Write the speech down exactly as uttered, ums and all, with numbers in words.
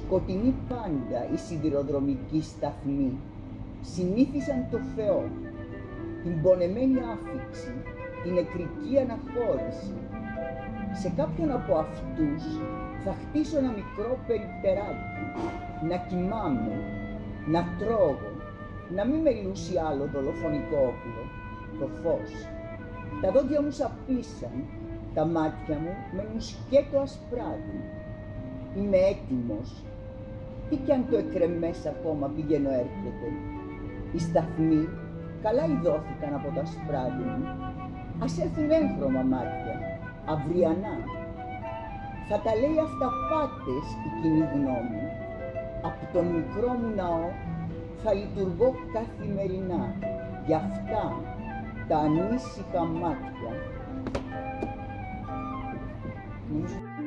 σκοτεινή πάντα η σιδηροδρομική σταθμή συνήθισαν το Θεό, την πονεμένη άφιξη, την νεκρική αναχώρηση. Σε κάποιον από αυτούς θα χτίσω ένα μικρό περιπτεράκι, να κοιμάμαι, να τρώγω, να μην με λούσει άλλο δολοφονικό όπλο, το φως. Τα δόντια μου σαπίσαν, τα μάτια μου μένουν σκέτο ασπράδι. Είμαι έτοιμος, τι κι αν το εκρεμές ακόμα πηγαίνω έρχεται. Οι σταθμοί καλά ειδώθηκαν από τα σπράδι μου. Ας έρθουν έγχρωμα μάτια, αυριανά. Θα τα λέει αυταπάτες η κοινή γνώμη. Απ' τον μικρό μου ναό θα λειτουργώ καθημερινά. Γι' αυτά τα ανήσυχα μάτια.